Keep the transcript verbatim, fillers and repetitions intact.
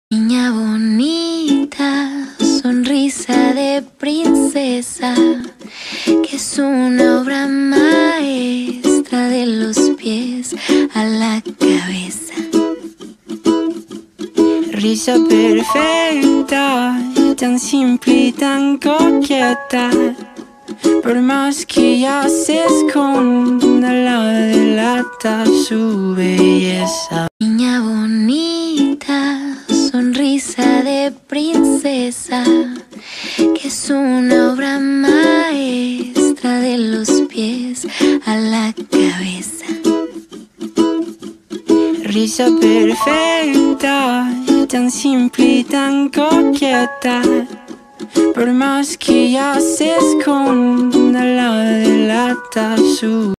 Niña bonita, sonrisa de princesa, que es una obra maestra de los pies a la cabeza. Risa perfecta, tan simple y tan coqueta, por más que ella se esconda, la delata su belleza. Niña bonita, sonrisa de princesa, que es una obra maestra de los pies a la cabeza. Risa perfecta, tan simple y tan coqueta, por más que ella se esconda, la delata su